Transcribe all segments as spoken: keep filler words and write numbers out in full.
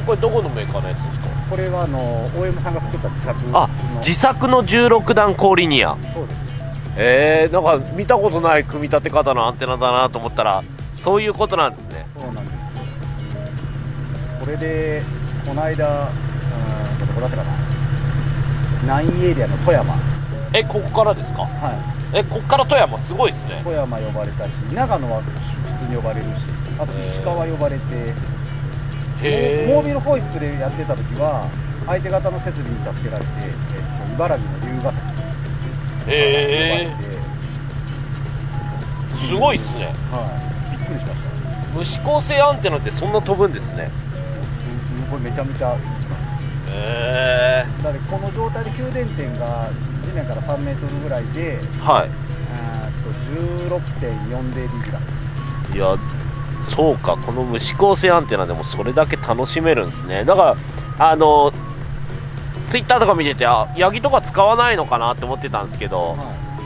これどこのメーカーのやつですか？ これはあの オーエム さんが作った自作の。 あ、自作のじゅうろくだん高リニア。 そうです。 えー、なんか見たことない組み立て方のアンテナだなと思ったらそういうことなんですね。 そうなんですよ。これでこの間、うん、どこだったかな、ナインエリアの富山。 え、ここからですか？ はい。 え、ここから富山すごいですね。 富山呼ばれたし、長野は普通に呼ばれるし、あと石川呼ばれて、 へー。 モービルホイップでやってた時は相手方の設備に助けられて、えっと、茨城の龍ヶ崎へえー、すごいですね。 はい、びっくりしました。 無指向性アンテナってそんな飛ぶんですね。 これめちゃめちゃ行きます。 へえー。 だからこの状態で給電点が地面からさんメートルぐらいで、 はい。 えーっと じゅうろくてんよんディービー ぐらい。 いや、そうか、この無指向性アンテナでもそれだけ楽しめるんですね。だからあのツイッターとか見てて、あ、ヤギとか使わないのかなって思ってたんですけど、はい、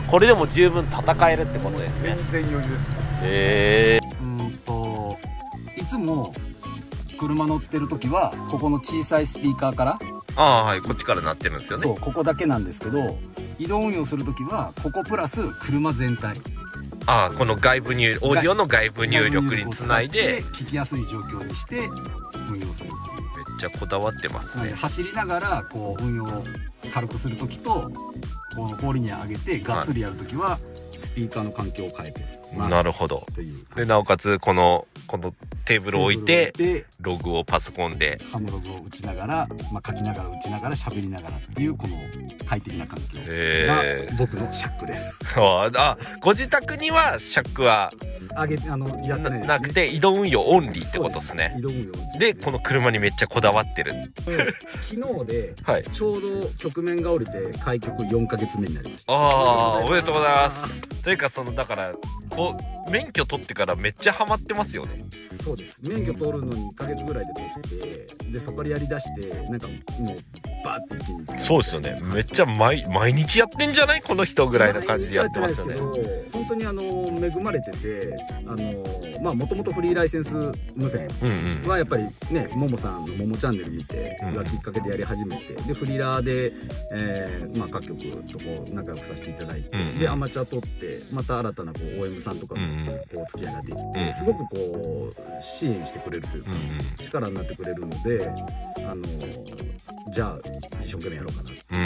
これでも十分戦えるってことですね。 全然余裕ですね。 へえー。 うんといつも車乗ってる時はここの小さいスピーカーから、 ああ、はい、こっちから鳴ってるんですよね。 そう、ここだけなんですけど、移動運用する時はここプラス車全体、 ああ、この外部入オーディオの外部入力につないで聞きやすい状況にして運用する。 めっちゃこだわってますね。 走りながらこう運用を軽くする時と、この高リニア上げてがっつりやる時はスピーカーの環境を変えてます。なるほど。でなおかつこのこのテーブルを置いてログをパソコンでハムログを打ちながら、まあ、書きながら打ちながら喋りながらっていうこの快適な環境が僕のシャックです。 ああ、ご自宅にはシャックは上げあのやったねなくて移動運用オンリーってことですね。移動運用でこの車にめっちゃこだわってる。 昨日でちょうど局面が降りて開局よんかげつめになりました。 ああ、おめでとうございます。というかそのだからこう免許取ってからめっちゃハマってますよね。 そうです。免許取るのにいっかげつぐらいで取って、でそこからやりだしてなんかもうバーって一気に。 そうですよね。めっちゃ毎毎日やってんじゃないこの人ぐらいな感じでやってますよね。 本当にあの恵まれてて、あのまあもともとフリーライセンス無線はやっぱりね、ももさんのももチャンネル見てがきっかけでやり始めて、でフリーラーで、えー、まあ各局とこう仲良くさせていただいて、でアマチュア取ってまた新たなこう オーエム さんとかとこうお付き合いができて、すごくこう支援してくれるというか、力になってくれるので、あのじゃあ一生懸命やろうかなって、うん、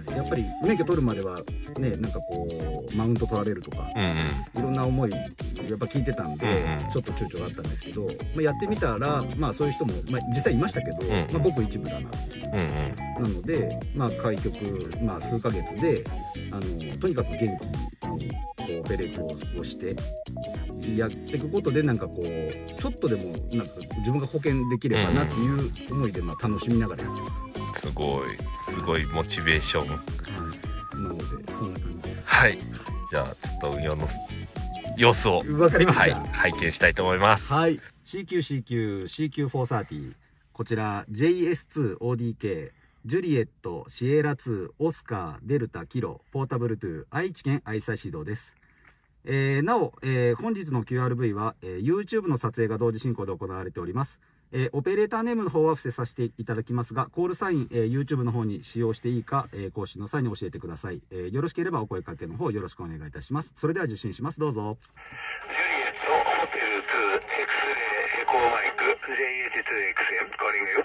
はい、やっぱり免許取るまではね、なんかこうマウント取られるとか、うんうん、いろんな思いやっぱ聞いてたんで、うんうん、ちょっと躊躇があったんですけど、まあ、やってみたら、まあ、そういう人も、まあ、実際いましたけど、うんうん、まあ、ごく一部だなっていう、うんうん、なので、まあ、開局、まあ、数ヶ月であのとにかく元気にこうオペレートをしてやっていくことで、なんかこうちょっとでもなんか自分が保険できればなっていう思いで、まあ、楽しみながらやってます。 すごいすごいモチベーション、はい、 なのでそんな感じです。 はい、じゃあちょっと運用の様子をわかりました、 はい、拝見したいと思います。 はい、 シーキューシーキューシーキューフォーサーティー、 こちら ジェイエスツーオーディーケー ジュリエットシエラツーオスカーデルタキロポータブルトゥ愛知県愛西市道です。えー、なお、えー、本日の キューアールブイ は、えー、YouTube の撮影が同時進行で行われております。えー、オペレーターネームの方は伏せさせていただきますが、コールサイン、えー、YouTube の方に使用していいか、えー、更新の際に教えてください。えー、よろしければお声かけの方よろしくお願いいたします。それでは受信します。どうぞ。 ジュリエットホテルツー X レイエコーマイク ジェイエイチツーエックスエム コーリングよ。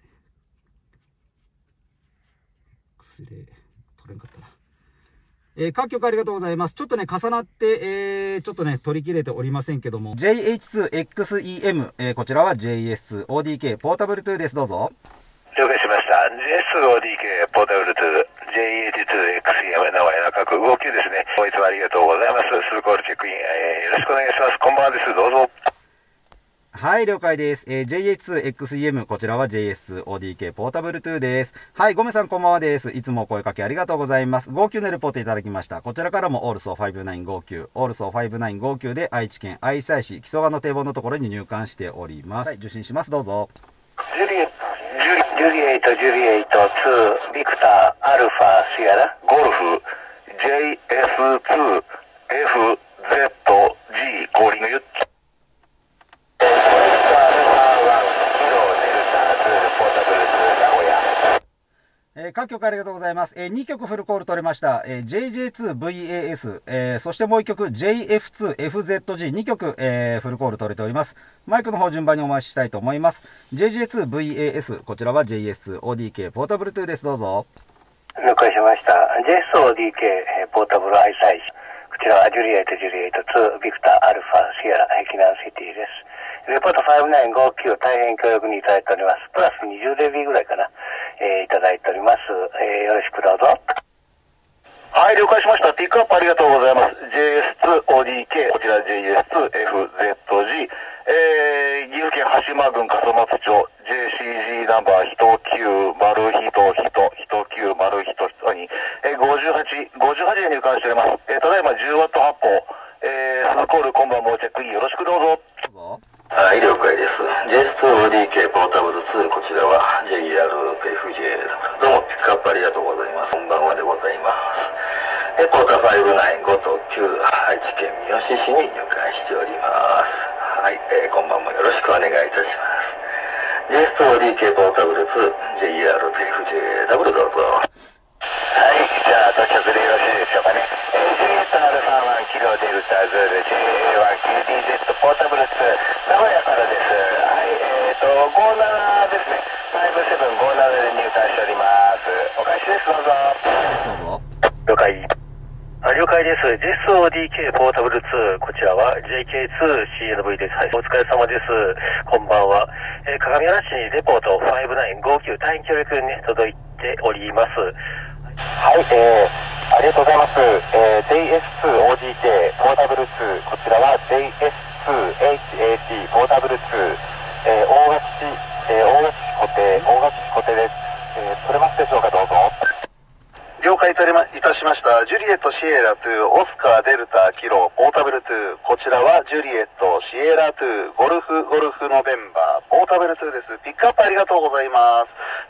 X レイ取れんかったな。えー、各局ありがとうございます。ちょっとね、重なって、えー、ちょっとね、取り切れておりませんけども。ジェイエイチツーエックスイーエム、えー、こちらは ジェイエスツーオーディーケー ポータブルトゥです。どうぞ。 了解しました。ジェイエスツーオーディーケー ポータブルトゥ ジェイエイチツーエックスイーエム 名前の各号機ですね。いつもありがとうございます。スルコールチェックイン、えー、よろしくお願いします。こんばんはです。どうぞ。 はい、了解です。えー、ジェイエイチツーエックスイーエム、こちらは ジェイエスツーオーディーケー ポータブルトゥです。はい、ゴメさんこんばんはです。いつもお声かけありがとうございます。号泣のレポートいただきました。こちらからもオールソーごじゅうきゅう号泣、オールソーごじゅうきゅう号泣で愛知県愛西市木曽川の堤防のところに入館しております。はい、受信します。どうぞ。 ジュリエット、ジュリエイト、ジュリエイトツー、ビクター、アルファ、シアラ、ゴルフ、ジェイエスツー、エフゼットジー、コーリングユッ。 各局ありがとうございます。えー、にきょくフルコール取れました。えー、ジェイジェイツーブイエーエス、えー、そしてもういっきょく ジェイエフツーエフゼットジー、にきょく、えー、フルコール取れております。マイクの方順番にお回ししたいと思います。ジェイジェイツーブイエーエス、こちらは ジェイエスツーオーディーケー ポータブルツーです。どうぞ。 了解しました。ジェイエスオーディーケー ポータブル愛妻市。こちらはジュリエイト、ジュリエイトツー、ビクター、アルファ、シエラ、碧南シティです。レポートごきゅうごきゅう、大変協力にいただいております。プラスにじゅうデビーぐらいかな、えー、いただいております。えー、よろしくどうぞ。はい、了解しました。ピックアップありがとうございます。ジェイエスツーオーディーケー、こちら ジェイエスツーエフゼットジー、えー、岐阜県羽島郡笠松町、ジェイシージー ナンバーいちきゅうまるいちいちきゅうまるいちに、えー、ごじゅうはち、ごじゅうはちで入館しております。えー、ただいまじゅうワット発砲、えー、スコール今晩もチェックインよろしくどうぞ。 どうぞ。 はい、了解です。ジェイエスツーオーディーケー ポータブルツー、こちらは ジェイアールエフジェー、どうもピックアップありがとうございます。こんばんはでございます。えポータごきゅうごときゅう、愛知県三好市に入館しております。はい、えー、こんばんもよろしくお願いいたします。ジェイエスツーオーディーケー ポータブルツー、ジェイアールエフジェーダブル どうぞ。はい、じゃあ到着でよろしいでしょうかね。えー、ジュリエットアルファワンキロデルタズール ジェイエーワンキューディーゼット ポータブルツー、名古屋からです。はい、えーと、ごじゅうななですね。ごじゅうななごじゅうななで入館しております。お返しです、どうぞ。 どうぞ。 了解。あ、了解です。ジェイエスオーディーケー ポータブルツー、こちらは ジェイケーツーシーエヌブイ です。はい、お疲れ様です。こんばんは。えー、鏡原市にレポートごきゅうごきゅう、大変協力にね、届いております。はい、えー、ありがとうございます。えー、ジェイエスツーオーディーケー ポータブルツー、こちらは ジェイエスツーエイチエーティー ポータブルツー、えー、大垣市、えー、大垣市固定、大垣市固定です。えー、取れますでしょうか、どうぞ。了解いたしました。ジュリエットシエラトゥオスカーデルタキロポータブルツー、こちらはジュリエットシエラトゥゴルフゴルフノベンバーポータブルツーです。ピックアップありがとうございます。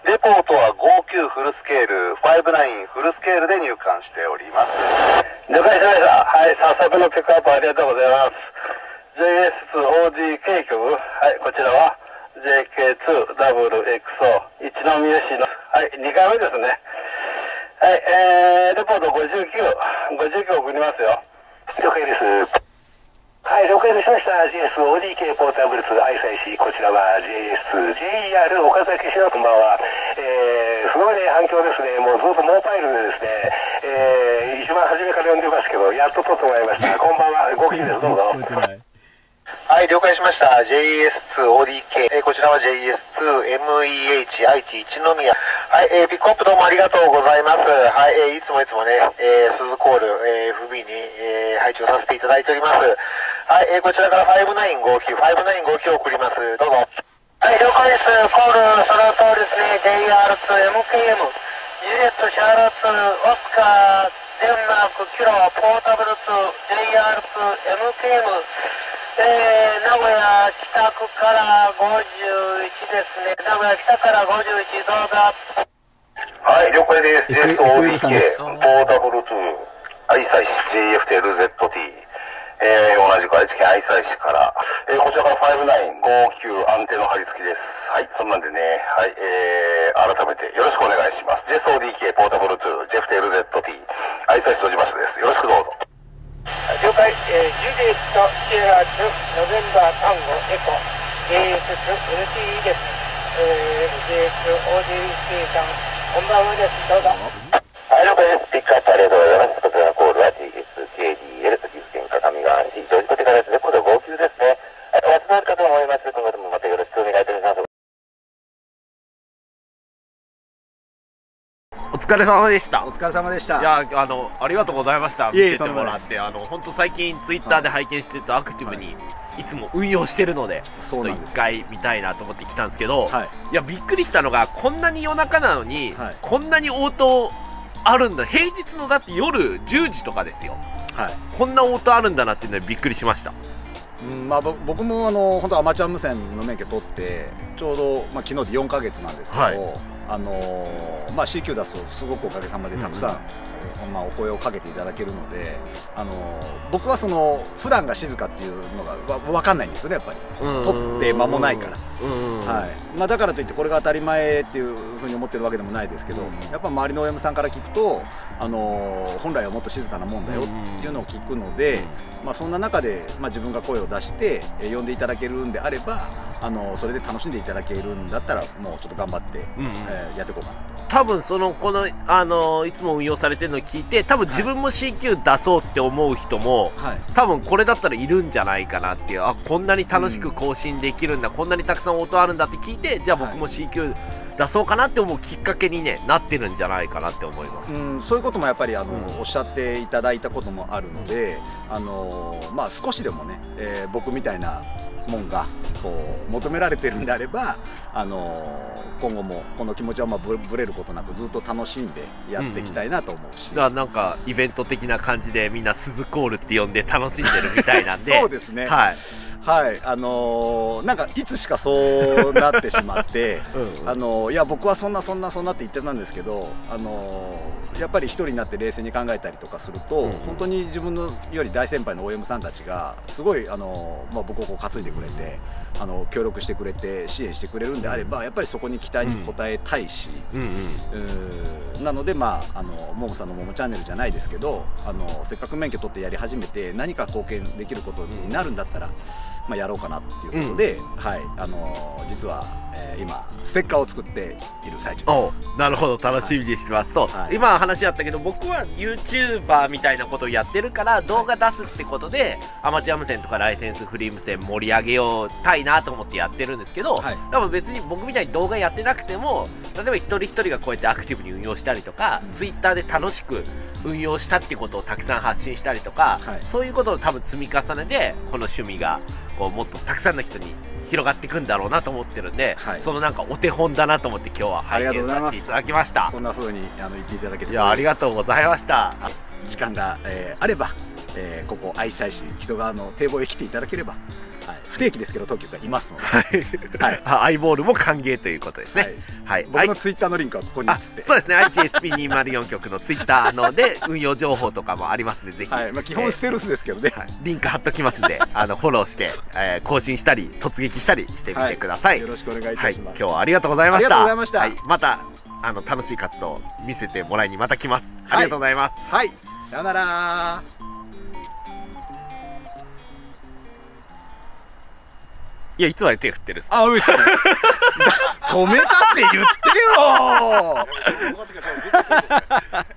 レポートはごじゅうきゅうフルスケール、ごじゅうきゅうフルスケールで入館しております。了解しました。はい、早速のピックアップありがとうございます。ジェイエスツーオーディーケー 局、はい、こちらは ジェイケーツーダブルエックスオー 一宮市の、はい、にかいめですね。はい、えー、レポートごじゅうきゅう、ごじゅうきゅう送りますよ。了解です。はい、了解しました。ジェイエスオーディーケー ポータブルツー愛妻市、こちらは ジェイエスツー、ジェイアール 岡崎市のこんばんは。えー、すごいね、反響ですね。もうずっとモーパイルでですね、えー、一番初めから呼んでますけど、やっと撮ってもらいました。こんばんは、ごきです、どうぞ。はい、了解しました。ジェイエスツーオーディーケー、えー、こちらは ジェイエスツーエムイーエイチ 愛知一宮。はい、えー、ピックアップどうもありがとうございます。はい、えー、いつもいつもね、えー、鈴コール、えー、エフビー に、えー、配置をさせていただいております。はい、えー、こちらからごきゅうごきゅう、ごきゅうごきゅう送ります。どうぞ。はい、了解です。コール、その通りですね。ジェイアールツーエムケーエム、ジュリエットシャーロット、オスカー、デンマーク、キロ、ポータブルツー、ジェイアールツーエムケーエム、えー、名古屋北区からごじゅういちですね。名古屋北からごじゅういち、どうぞ。はい、了解です。ジェイエスオーディーケー、ポータブルツー、愛妻市 ジェイエフティーエルゼットティー、えー、同じく愛知県愛妻市から、えー、こちらからごきゅうごきゅう安定の張り付きです。はい、そんなんでね、はい、えー、改めてよろしくお願いします。ジェイエスオーディーケー ポータブルツー、ジェイエフティーエルゼットティー、愛妻市戸島市です。よろしくどうぞ。了解、えー、ジュリエットシエラツノベンバータンゴエコ ジェイエスツーエルティーイー です。えー、ジェイエスオーディーケー さん、こんばんはです。どうぞ。はい、了解です。ピックアップありがとうございます。こちらのコールは ジェイエスケーディーエル、岐阜県各務原市、ジョージコテからですね、これごきゅうですね。はい、お集まりかと思います。今後ともまたよろしくお願いいたします。 お疲れ様でした。 お疲れ様でした。 いや、あの、ありがとうございました。見いえいえせてもらって、あの、本当最近ツイッターで拝見してるとアクティブにいつも運用してるので、ちょっと一回見たいなと思って来たんですけど、はい、いや、びっくりしたのが、こんなに夜中なのに、はい、こんなに応答あるんだ。平日のだって夜じゅうじとかですよ。はい、こんな応答あるんだなっていうのでびっくりしました。 うん、まあ、僕もあの本当アマチュア無線の免許取ってちょうど、まあ、昨日でよんかげつなんですけど、はい、 あのー、まあ、シーキュー 出すとすごくおかげさまでたくさん、うん、まあ、お声をかけていただけるので、あのー、僕はその普段が静かっていうのが分かんないんですよね、やっぱり撮って間もないから、はい、まあ、だからといってこれが当たり前っていうふうに思ってるわけでもないですけど、やっぱ周りの オーエム さんから聞くと、あのー、本来はもっと静かなもんだよっていうのを聞くので、まあ、そんな中で、まあ、自分が声を出して呼んでいただけるんであれば、あのそれで楽しんでいただけるんだったらもうちょっと頑張って、うんうん、えー、やっていこうかなと。 多分そのこの、あのいつも運用されてるのを聞いて、多分自分も シーキュー 出そうって思う人も、はい、多分これだったらいるんじゃないかなっていう、あ、こんなに楽しく更新できるんだ、うん、こんなにたくさん音あるんだって聞いて、じゃあ僕も シーキュー 出そうかなって思うきっかけに、ね、なってるんじゃないかなって思います。 うん、そういうこともやっぱりあの、うん、おっしゃっていただいたこともあるので、あのまあ、少しでもね、えー、僕みたいなもんがこう求められてるんであれば、あの今後もこの気持ちはまあぶぶれることなくずっと楽しんでやっていきたいなと思うし、 うん、だからなんかイベント的な感じでみんな鈴コールって呼んで楽しんでるみたいなんでそうですね、はいはい、あのー、なんかいつしかそうなってしまって、うん、あのー、いや僕はそんなそんなそんなって言ってたんですけど、あのー、やっぱり一人になって冷静に考えたりとかすると、うん、本当に自分のより大先輩の オーエム さんたちがすごい、あのーまあ、僕をこう担いでくれて、あの協力してくれて支援してくれるんであれば、やっぱりそこに期待に応えたいし、なので、まあ、あのももさんのももチャンネルじゃないですけど、あのせっかく免許取ってやり始めて何か貢献できることになるんだったら、まあ、やろうかなっていうことで、うん、はい、あの実は、えー、今ステッカーを作っている最中です。 なるほど、楽しみにしてます。はい、そう、はい、今話あったけど、僕は ユーチューバー みたいなことをやってるから動画出すってことで、はい、アマチュア無線とかライセンスフリー無線盛り上げようたいなと思ってやってるんですけど、はい、多分別に僕みたいに動画やってなくても、例えば一人一人がこうやってアクティブに運用したりとか、うん、ツイッターで楽しく運用したってことをたくさん発信したりとか、はい、そういうことを多分積み重ねでこの趣味がこうもっとたくさんの人に広がっていくんだろうなと思ってるんで、はい、そのなんかお手本だなと思って今日は拝見させていただきました。 そんな風にあの言っていただけて、 いや、ありがとうございました。 時間が、えー、あれば、えー、ここ愛妻市木曽川の堤防へ来ていただければ、はい、不定期ですけど当局がいますので、 はい、アイボールも歓迎ということですね。 はい、はい、僕のツイッターのリンクはここにつって、 そうですね、アイチエスピーにひゃくよん 局のツイッターので運用情報とかもありますので、ぜひ、 はい、まあ、基本ステルスですけどね、 えーはい、リンク貼っときますんであのフォローして、えー、更新したり突撃したりしてみてください。はい、 よろしくお願いいたします。 はい、今日はありがとうございました。 ありがとうございました。 はい、またあの楽しい活動を見せてもらいにまた来ます。ありがとうございます。 はい、はい、さよなら。 いや、いつまで手振ってるんですか。 あ、ういさん止めたって言ってよ